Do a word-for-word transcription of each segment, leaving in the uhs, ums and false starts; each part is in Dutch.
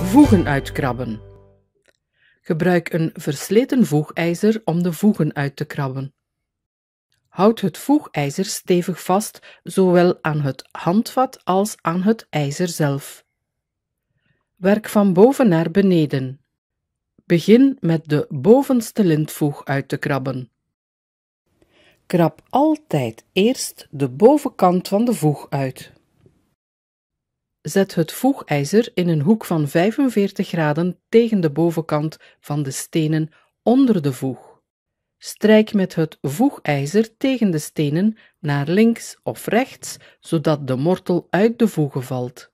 Voegen uitkrabben. Gebruik een versleten voegijzer om de voegen uit te krabben. Houd het voegijzer stevig vast, zowel aan het handvat als aan het ijzer zelf. Werk van boven naar beneden. Begin met de bovenste lintvoeg uit te krabben. Krab altijd eerst de bovenkant van de voeg uit. Zet het voegijzer in een hoek van vijfenveertig graden tegen de bovenkant van de stenen onder de voeg. Strijk met het voegijzer tegen de stenen naar links of rechts, zodat de mortel uit de voegen valt.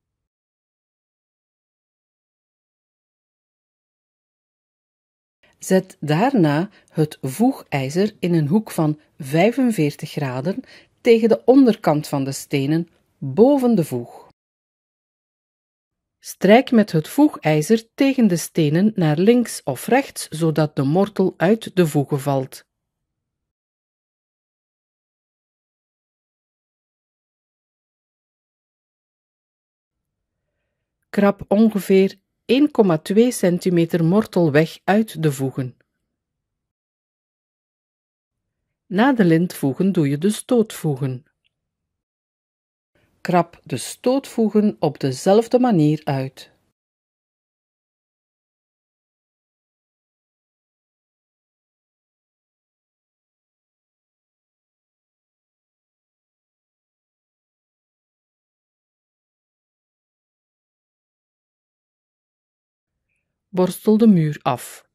Zet daarna het voegijzer in een hoek van vijfenveertig graden tegen de onderkant van de stenen boven de voeg. Strijk met het voegijzer tegen de stenen naar links of rechts, zodat de mortel uit de voegen valt. Krab ongeveer één komma twee centimeter mortel weg uit de voegen. Na de lintvoegen doe je de stootvoegen. Krab de stootvoegen op dezelfde manier uit. Borstel de muur af.